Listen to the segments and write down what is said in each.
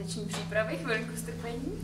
páteční přípravy, chvilku strpení.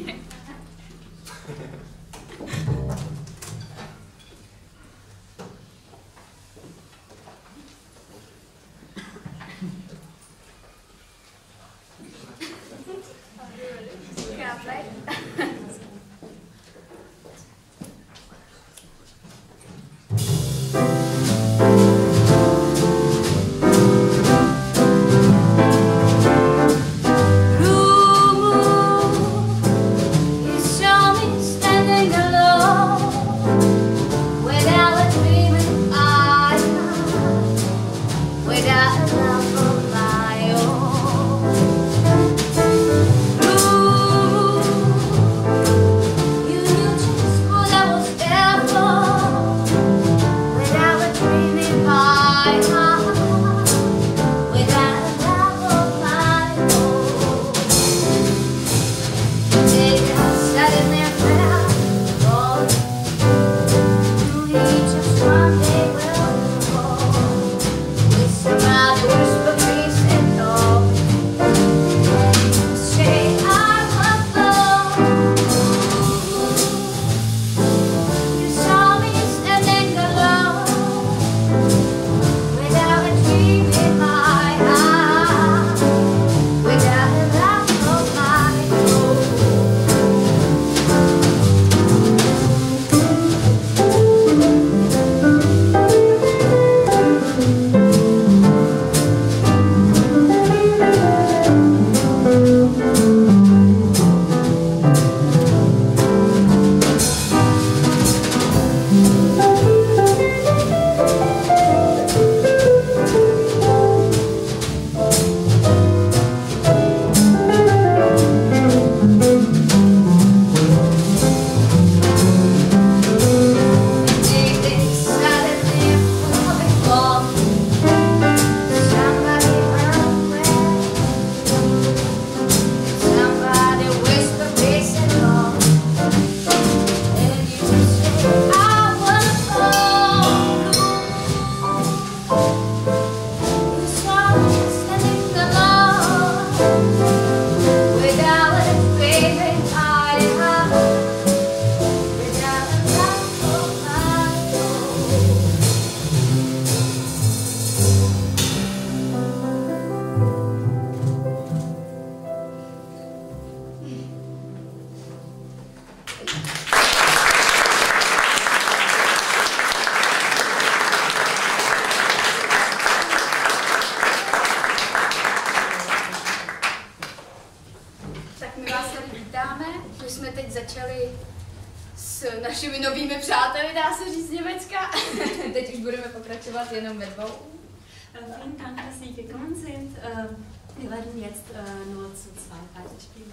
Našimi novými přáteli, dá se říct, Německa. Teď už budeme pokračovat jenom ve dvou. Vielen Dank, dass Sie gekommen sind. Wir werden jetzt nur zu zweit weiterspielen.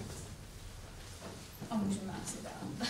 A můžeme asi dál.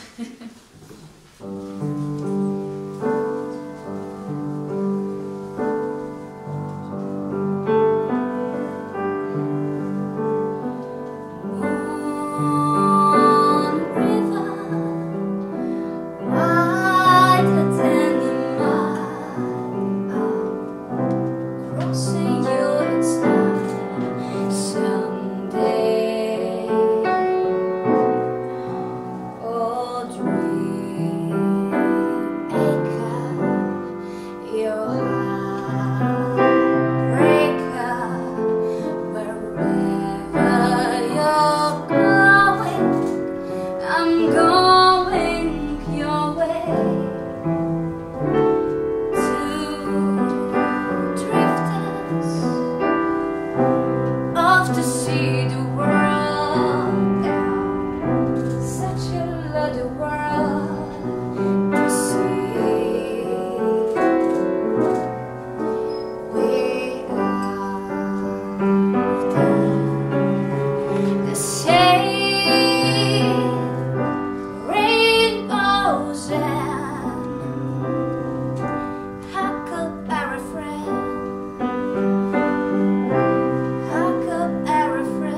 Huckleberry friend.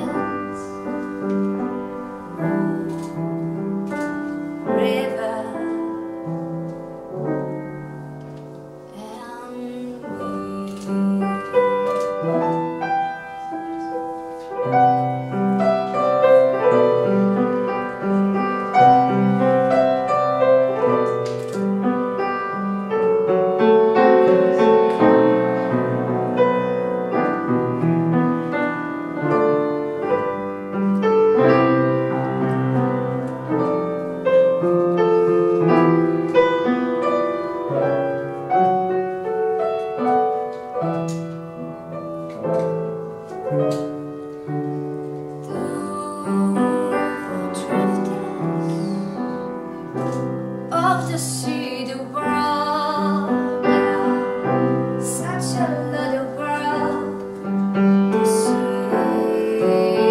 Of the sea, the world, yeah, such a little world to see.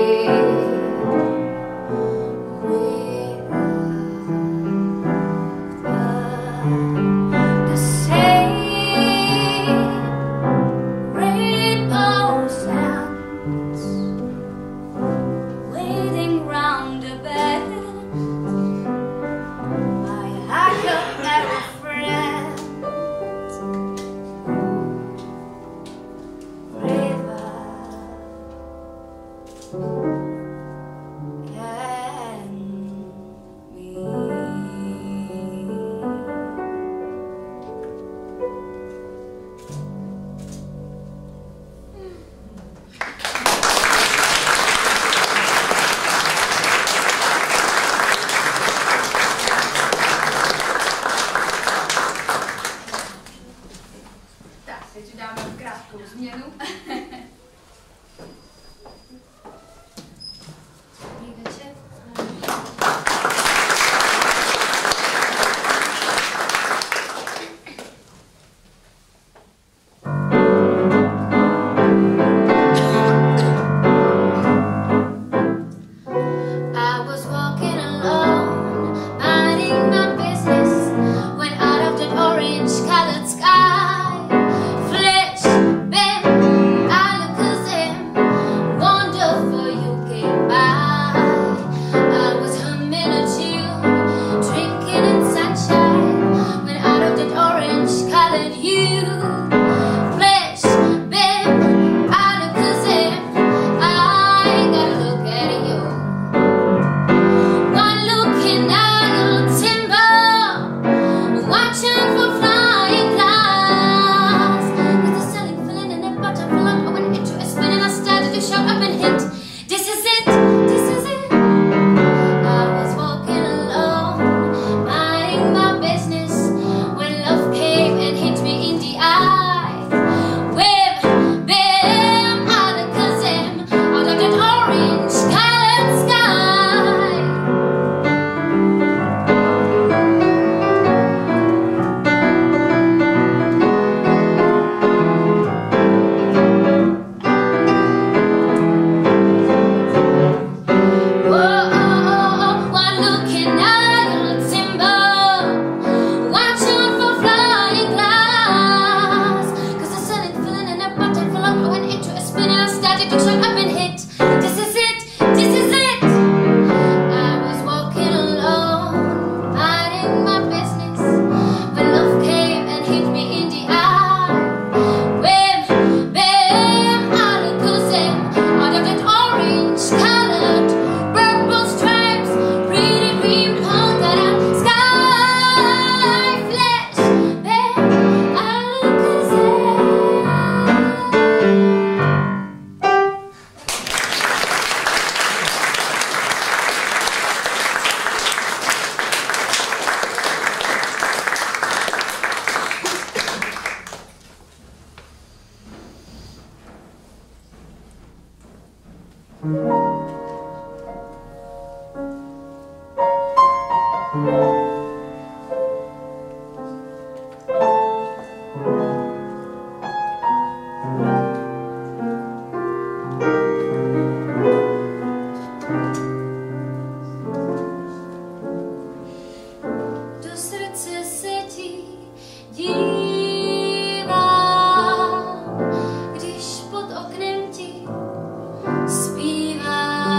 The same rainbow sounds waiting round the bend. I could ever friend river and me. Tak, teď uděláme krátkou změnu. Dobrý večer. I was walking alone, minding my business, when out of that orange-colored sky, flash, bam, Alakazam, wonderful you came by. I was humming a tune, drinking in sunshine, when out of that orange-colored hue, flash, bam, Alakazam, I gotta look at you. One look and I'll timber, watching for flying clouds. With the selling feeling and that butterfly, I went into a spin and I started to shout up and hit. This is it, this is it. I was walking alone, minding my business, when love came and hit me in the eye. Whip, bam, Alakazam, out of that orange-colored sky. Whoa, one look and I'll timber, watching for flying clouds. 'Cause the selling feeling and that butterfly, I went into a spin and I started to shut up and hit. This is it, this is it. I was walking alone, minding my business, when love came and hit me in the eye. Whip, bam, Alakazam, out of that orange-colored, purple stripes, pretty green polka dot sky. Flash, bam, Alakazam. Do srdce se ti dívám, když pod oknem ti zpívám.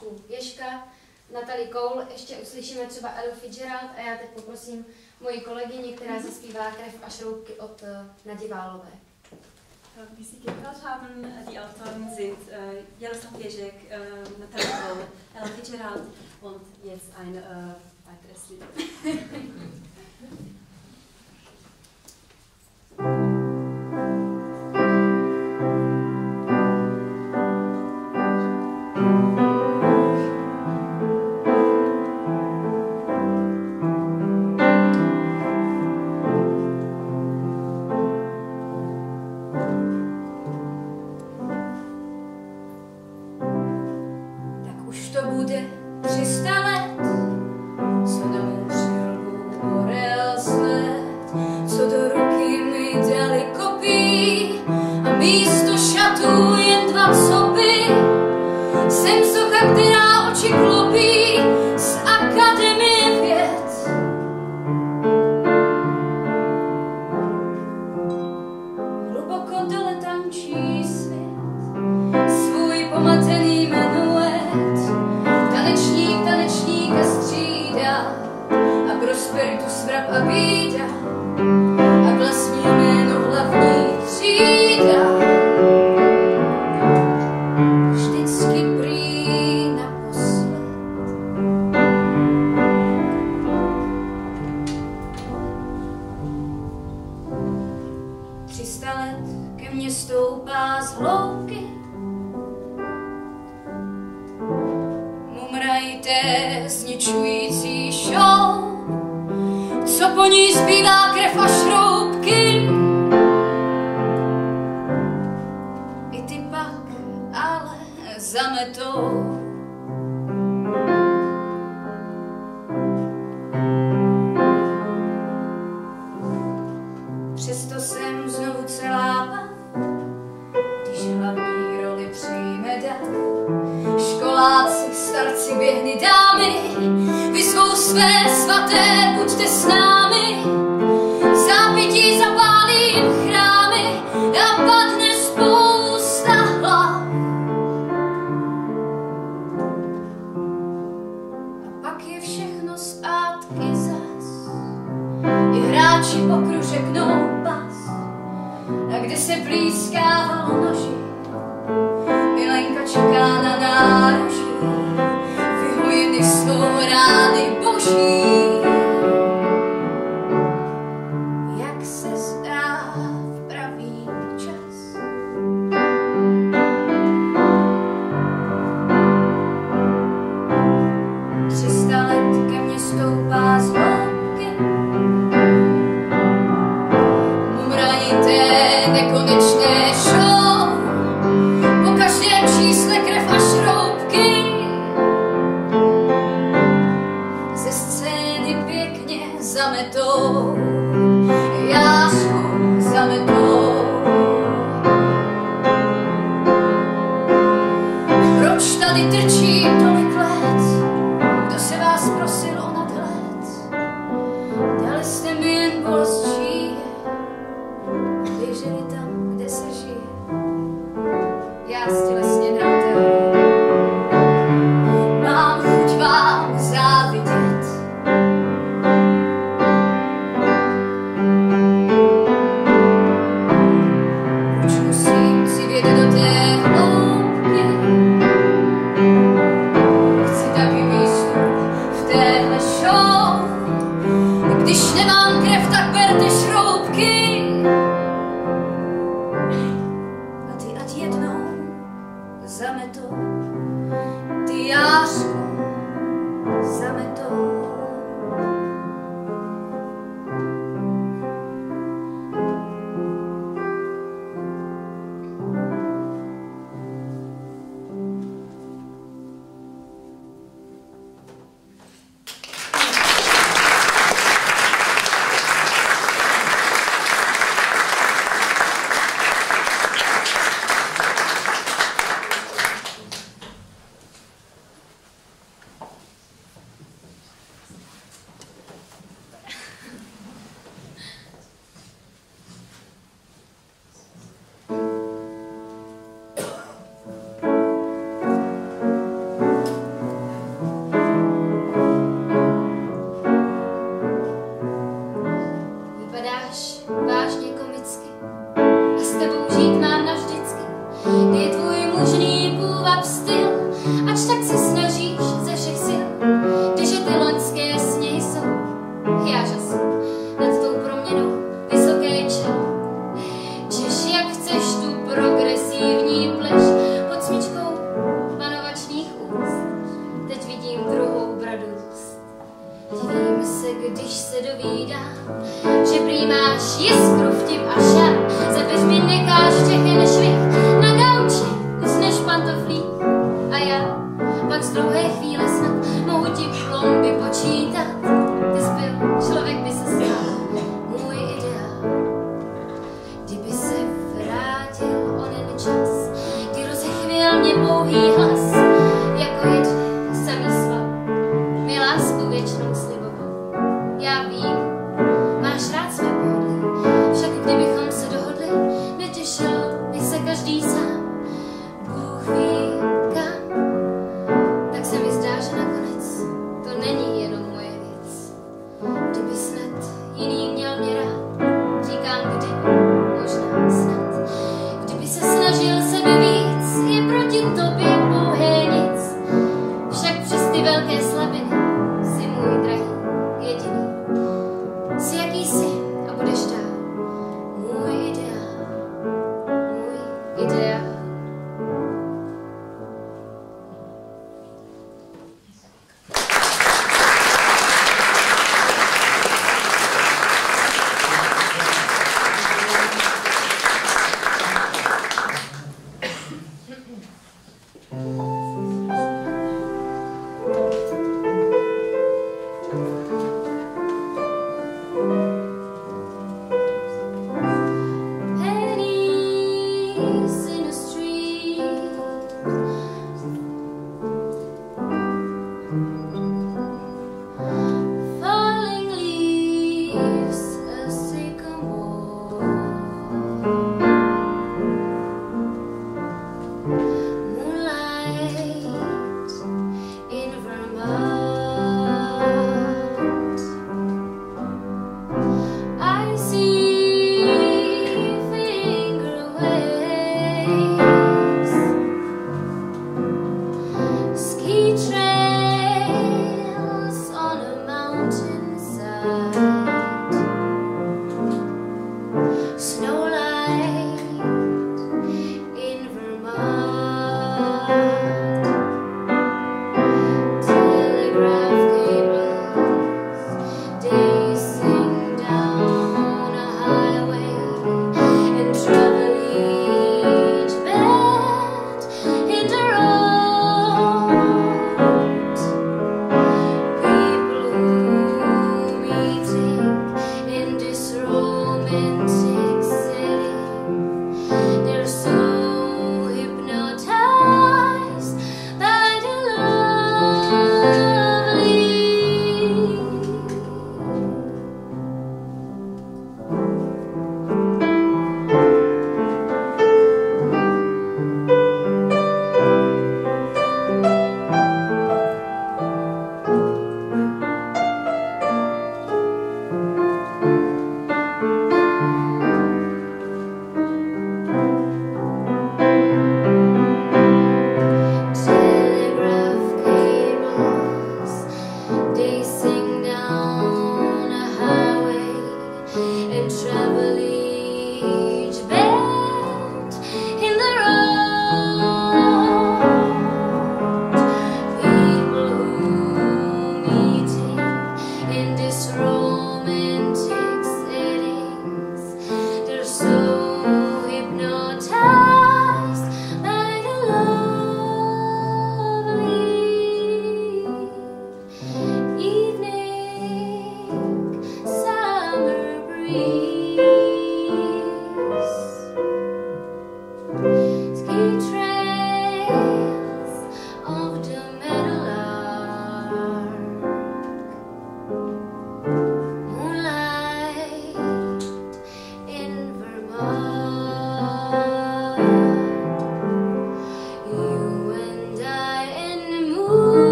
trošku Ježka, Natalie Cole, ještě uslyšíme třeba Ella Fitzgerald a já teď poprosím moji kolegyni, která zaspívá Krev a šroubky od Nadi Válové. Wie Sie gehört haben, die Autoren sind Jaroslav Ježek, Natalie Cole, Ella Fitzgerald und jetzt ein weiteres Lied. Když nemám krev, tak berte Já žasnu nad tou proměnou, vysoké čelo. Češ, jak chceš tu progresivní pleš pod smyčkou panovačních úst. Teď vidím druhou bradu růst. Divím se, když se dovídám, že prý máš jiskru, vtip a šarm. Za dveřmi nekáš všechen švih, na gauči usneš pantoflík. A já pak z druhé chvíle snad mohu ti plomby počítat. Ty zbyl, člověk by se stal můj ideál. Kdyby se vrátil onen čas, kdy rozechvěl mě pouhý hlas, jako jedne samý sval, mi lásku věčnou sliboval. Já vím, máš rád své pohodlí, však kdybychom se dohodli, netěšil by se každý sám. Bůh ví kam, tak se mi zdá, že nakonec to není jenom moje věc. Kdyby snad jiný měl mě rád, říkám kdyby, možná snad. Kdyby se snažil sebe víc, je proti tobě pouhé nic. Však přes ty velké slabiny jsi můj drahý jediný.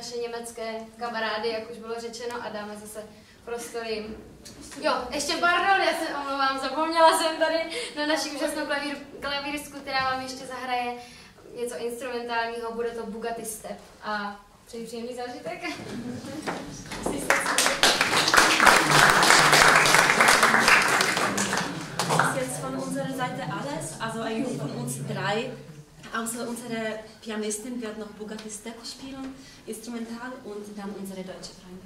naše německé kamarády, jak už bylo řečeno, a dáme zase prostor jim. Jo, ještě pardon, já se omlouvám, zapomněla jsem tady na naši úžasnou klavíristku, která vám ještě zahraje něco instrumentálního, bude to Bugatti Step. A přeji příjemný zážitek. Das ist jetzt von unserer Seite alles, also eigentlich von uns drei. Außer unsere Pianistin wird noch Bugatti Step spielen, instrumental, und dann unsere deutsche Freundin.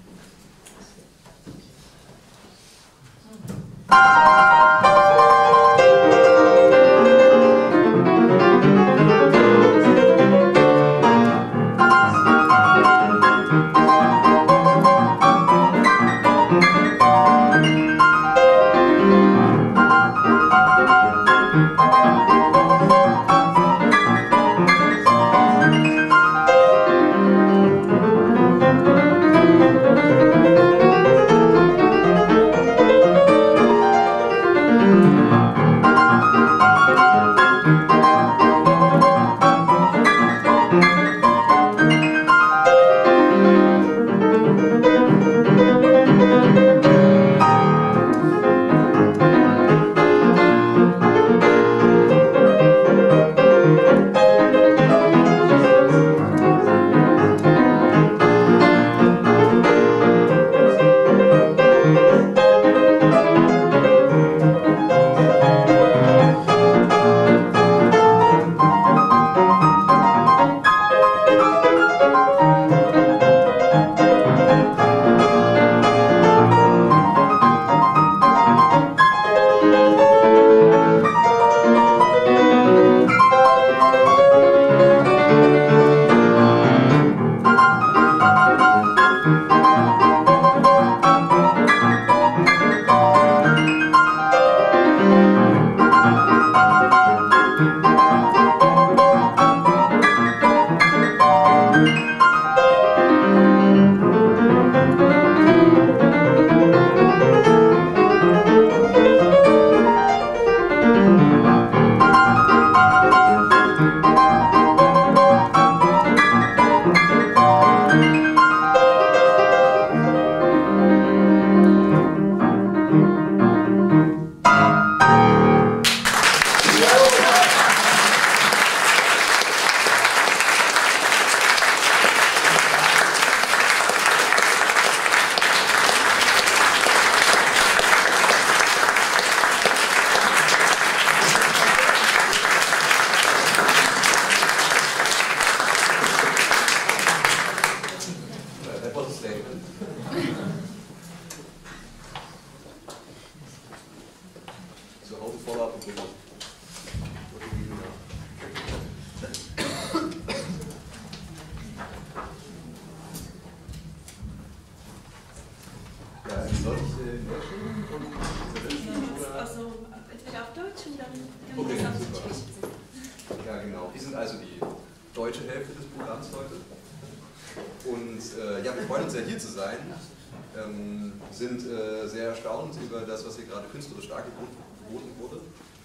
Sind sehr erstaunt über das, was hier gerade künstlerisch dargeboten wurde,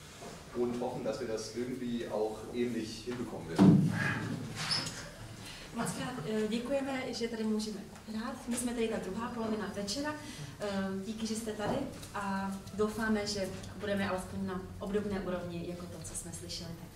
und hoffen, dass wir das irgendwie auch ähnlich hinbekommen werden. Moc krát děkujeme, že tady můžeme hrát. My jsme tady ta druhá polovina večera. Díky, že jste tady, a doufáme, že budeme alespoň na obdobné úrovni jako to, co jsme slyšeli teď.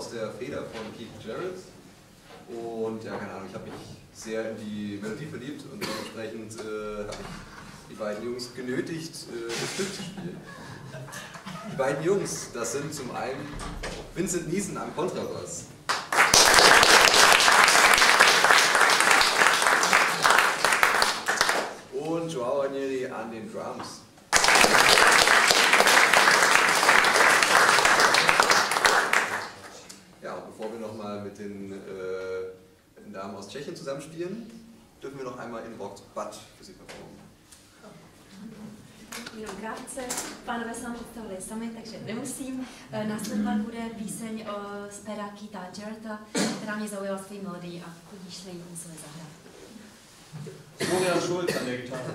aus der Feder von Keith Jarrett. Und ja, keine Ahnung, ich habe mich sehr in die Melodie verliebt und dementsprechend habe ich die beiden Jungs genötigt, das Stück zu spielen. Die beiden Jungs, das sind zum einen Vincent Niesen am Kontrabass. Und Joao Ranieri an den Drums. Ja, und bevor wir nochmal mit den Damen aus Tschechien zusammenspielen, dürfen wir noch einmal in Rock Bad für sie performen. Jenom krátce, pánové se nám představili sami, takže nemusím. Následovat bude píseň z pera Keitha Jarretta, která mě zaujala svojí melodií a tudíž jsme ji museli zahrát. Florian Schulz an der Gitarre.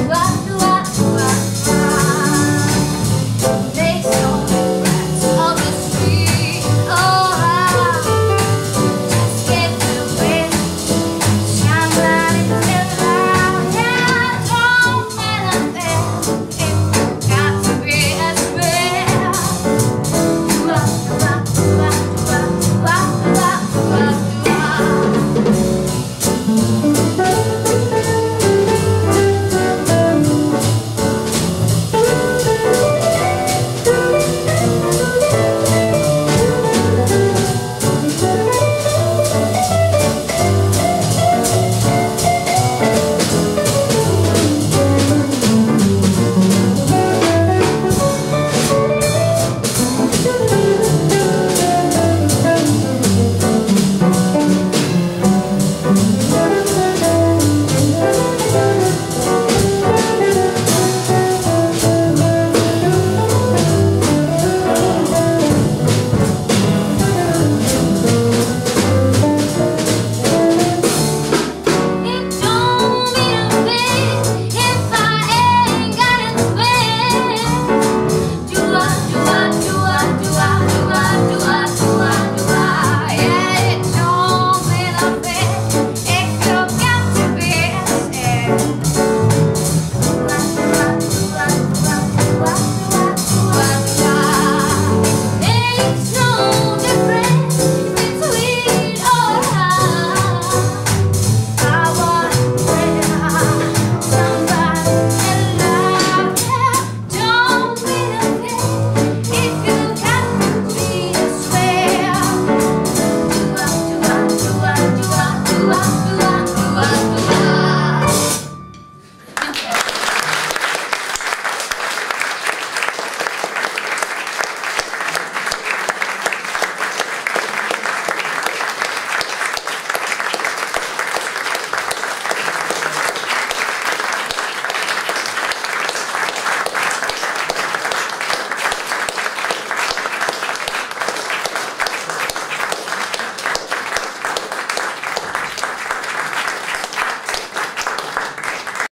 Life